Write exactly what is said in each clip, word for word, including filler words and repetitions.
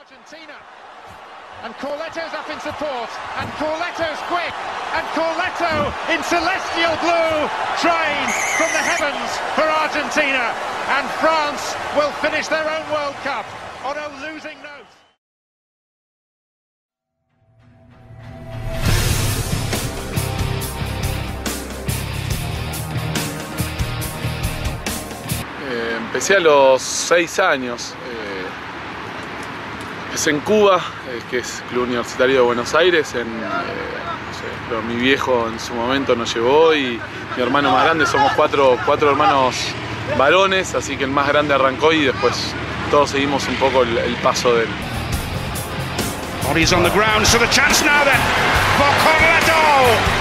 Argentina. And Corletto's up in support, and Corletto's quick, and Corletto in celestial blue, trying from the heavens for Argentina, and France will finish their own World Cup on a losing note. Eh, empecé a los seis años. Eh, Es en Cuba, eh, que es Club Universitario de Buenos Aires. En, eh, no sé, pero mi viejo en su momento nos llevó y mi hermano más grande, somos cuatro, cuatro hermanos varones, así que el más grande arrancó y después todos seguimos un poco el, el paso de él. Bodies on the ground, so the chance now then for Corletto.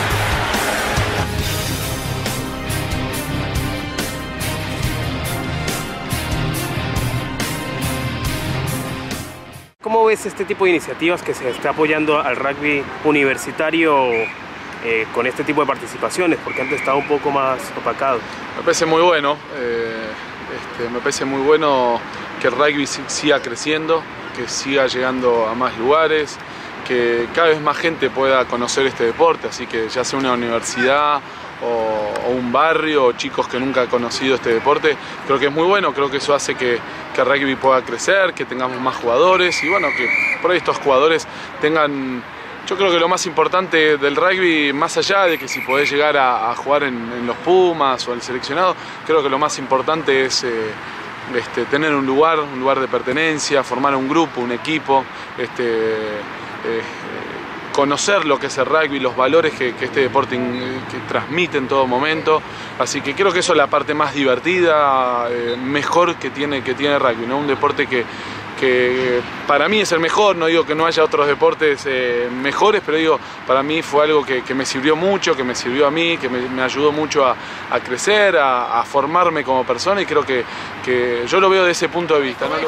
¿Cómo ves este tipo de iniciativas que se está apoyando al rugby universitario eh, con este tipo de participaciones? Porque antes estaba un poco más opacado. Me parece muy bueno, eh, este, me parece muy bueno que el rugby siga creciendo, que siga llegando a más lugares, que cada vez más gente pueda conocer este deporte, así que ya sea una universidad o, o un barrio o chicos que nunca han conocido este deporte, creo que es muy bueno, creo que eso hace que, que el rugby pueda crecer, que tengamos más jugadores y bueno, que por ahí estos jugadores tengan, yo creo que lo más importante del rugby, más allá de que si podés llegar a, a jugar en, en los Pumas o el seleccionado, creo que lo más importante es eh, este, tener un lugar, un lugar de pertenencia, formar un grupo, un equipo, este, eh, conocer lo que es el rugby, los valores que, que este deporte que transmite en todo momento, así que creo que eso es la parte más divertida, eh, mejor que tiene, que tiene el rugby, ¿no? Un deporte que, que para mí es el mejor, no digo que no haya otros deportes eh, mejores, pero digo, para mí fue algo que, que me sirvió mucho, que me sirvió a mí, que me, me ayudó mucho a, a crecer, a, a formarme como persona y creo que, que yo lo veo de ese punto de vista, ¿no?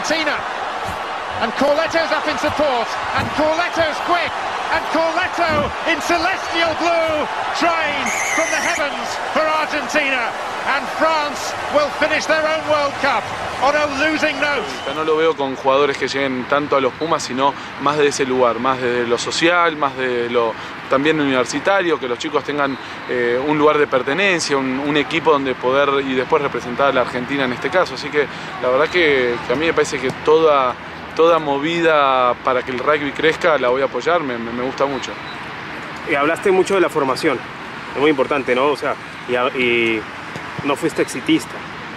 And Corletto's up in support, and Corletto's quick, and Corletto in celestial blue, trying from the heavens for Argentina, and France will finish their own World Cup on a losing note. No lo veo con jugadores que lleguen tanto a los Pumas, sino más de ese lugar, más de lo social, más de lo también universitario, que los chicos tengan eh, un lugar de pertenencia, un, un equipo donde poder y después representar a la Argentina en este caso, así que la verdad que, que a mí me parece que toda Toda movida para que el rugby crezca la voy a apoyar, me, me gusta mucho. Y hablaste mucho de la formación, es muy importante, ¿no? O sea, y, y no fuiste exitista.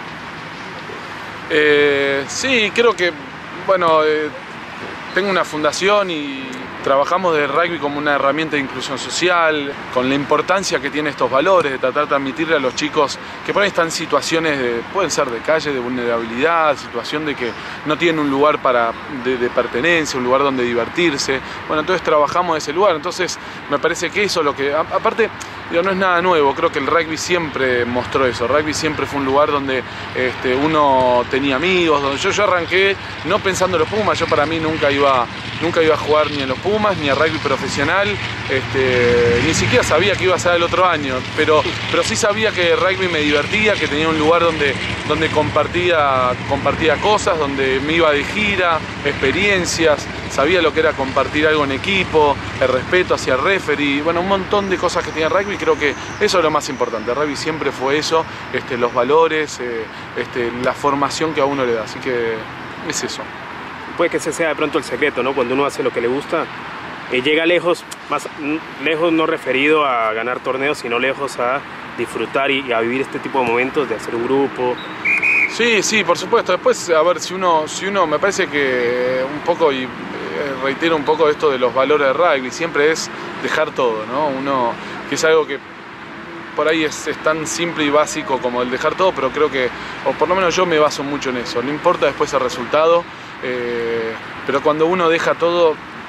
Eh, sí, creo que, bueno, eh, tengo una fundación y trabajamos del rugby como una herramienta de inclusión social, con la importancia que tiene estos valores, de tratar de transmitirle a los chicos que por ahí están en situaciones, de, pueden ser de calle, de vulnerabilidad, situación de que no tienen un lugar para, de, de pertenencia, un lugar donde divertirse. Bueno, entonces trabajamos de ese lugar, entonces me parece que eso es lo que, a, aparte, digo, no es nada nuevo, creo que el rugby siempre mostró eso, el rugby siempre fue un lugar donde este, uno tenía amigos, donde yo, yo arranqué no pensando en los Pumas, yo para mí nunca iba, nunca iba a jugar ni en los Pumas, ni a rugby profesional, este, ni siquiera sabía que iba a ser el otro año, pero, pero sí sabía que el rugby me divertía, que tenía un lugar donde, donde compartía, compartía cosas, donde me iba de gira, experiencias, sabía lo que era compartir algo en equipo, el respeto hacia el referee, bueno, un montón de cosas que tenía el rugby, creo que eso es lo más importante, el rugby siempre fue eso, este, los valores, eh, este, la formación que a uno le da, así que es eso. Puede que ese sea de pronto el secreto, ¿no? Cuando uno hace lo que le gusta, eh, llega lejos, más lejos no referido a ganar torneos, sino lejos a disfrutar y, y a vivir este tipo de momentos, de hacer un grupo. Sí, sí, por supuesto. Después, a ver, si uno, si uno me parece que un poco, y eh, reitero un poco esto de los valores de rugby, siempre es dejar todo, ¿no? Uno, que es algo que por ahí es, es tan simple y básico como el dejar todo, pero creo que, o por lo menos yo me baso mucho en eso, no importa después el resultado, eh, pero cuando uno deja todo,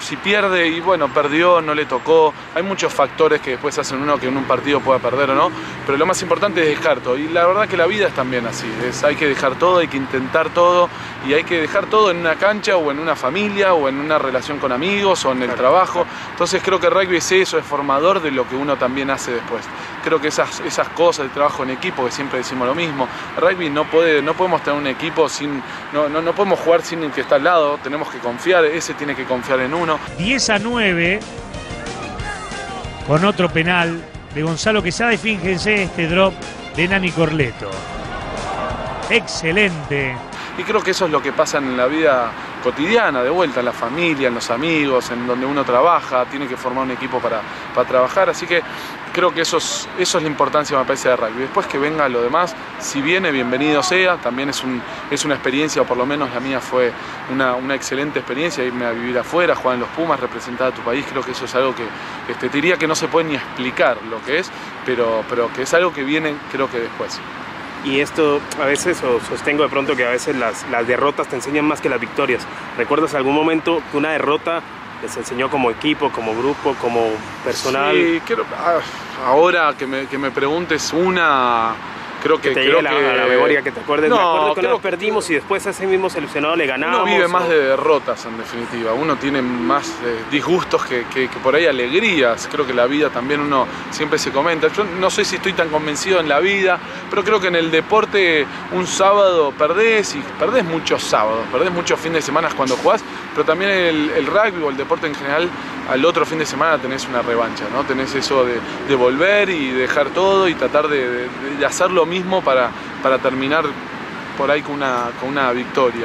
si pierde y bueno, perdió, no le tocó, hay muchos factores que después hacen uno que en un partido pueda perder o no, pero lo más importante es dejar todo, y la verdad que la vida es también así, es, hay que dejar todo, hay que intentar todo, y hay que dejar todo en una cancha o en una familia o en una relación con amigos o en el trabajo. Entonces creo que el rugby es eso, es formador de lo que uno también hace después. Creo que esas, esas cosas, el trabajo en equipo, que siempre decimos lo mismo, el rugby no, puede, no podemos tener un equipo sin, no, no, no podemos jugar sin el que está al lado, tenemos que confiar, ese tiene que confiar en uno. diez a nueve con otro penal de Gonzalo Quesada, y fíjense este drop de Nani Corletto. Excelente. Y creo que eso es lo que pasa en la vida cotidiana, de vuelta, en la familia, en los amigos, en donde uno trabaja, tiene que formar un equipo para, para trabajar, así que creo que eso es, eso es la importancia, me parece, de rugby. Después que venga lo demás, si viene, bienvenido sea, también es, un, es una experiencia, o por lo menos la mía fue una, una excelente experiencia, irme a vivir afuera, jugar en los Pumas, representar a tu país, creo que eso es algo que este, te diría que no se puede ni explicar lo que es, pero, pero que es algo que viene, creo que después. Y esto a veces, o sostengo de pronto que a veces las, las derrotas te enseñan más que las victorias. ¿Recuerdas algún momento que una derrota les enseñó como equipo, como grupo, como personal? Sí, quiero, ahora que me, que me preguntes una... Creo que, que te creo llegue que... a la memoria, que te acuerdes. No, me acuerdo que creo nos perdimos y después a ese mismo seleccionado le ganamos. Uno vive más o... de derrotas, en definitiva. Uno tiene más eh, disgustos que, que, que por ahí alegrías. Creo que la vida también uno siempre se comenta. Yo no sé si estoy tan convencido en la vida, pero creo que en el deporte un sábado perdés, y perdés muchos sábados, perdés muchos fines de semana cuando jugás, pero también el, el rugby o el deporte en general, al otro fin de semana tenés una revancha, ¿no? Tenés eso de, de volver y dejar todo y tratar de, de, de hacer lo mismo para, para terminar por ahí con una, con una victoria.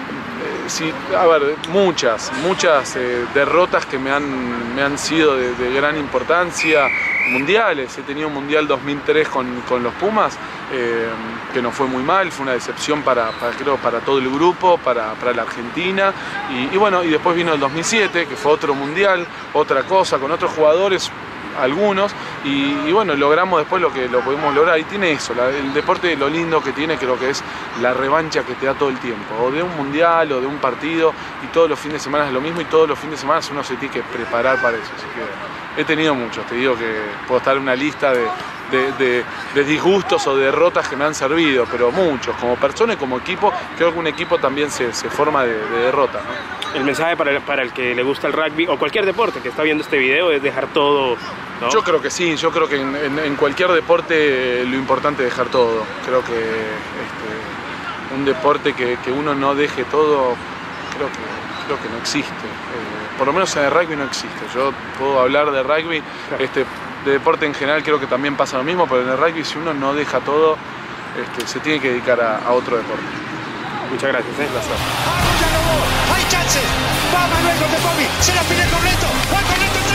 Eh, sí, a ver, muchas, muchas eh, derrotas que me han, me han sido de, de gran importancia, mundiales. He tenido un mundial dos mil tres con, con los Pumas, eh, que no fue muy mal, fue una decepción para, para, creo, para todo el grupo, para, para la Argentina, y, y bueno, y después vino el dos mil siete, que fue otro mundial, otra cosa, con otros jugadores, algunos, y, y bueno, logramos después lo que lo pudimos lograr, y tiene eso, la, el deporte, lo lindo que tiene, creo que es la revancha que te da todo el tiempo, o de un mundial, o de un partido, y todos los fines de semana es lo mismo, y todos los fines de semana uno se tiene que preparar para eso, así que he tenido muchos, te digo que puedo estar en una lista de, de, de, de disgustos o de derrotas que me han servido, pero muchos, como persona y como equipo. Creo que un equipo también se, se forma de, de derrotas, ¿no? El mensaje para el, para el que le gusta el rugby o cualquier deporte que está viendo este video es dejar todo, ¿no? Yo creo que sí, yo creo que en, en, en cualquier deporte lo importante es dejar todo. Creo que este, un deporte que, que uno no deje todo, creo que, creo que no existe. Eh, por lo menos en el rugby no existe. Yo puedo hablar de rugby, este, de deporte en general creo que también pasa lo mismo, pero en el rugby si uno no deja todo, este, se tiene que dedicar a, a otro deporte. Muchas gracias, ¿eh? Placer. Hay chances, va Manuel con De Bobby, se la pide Corletto, va Corletto.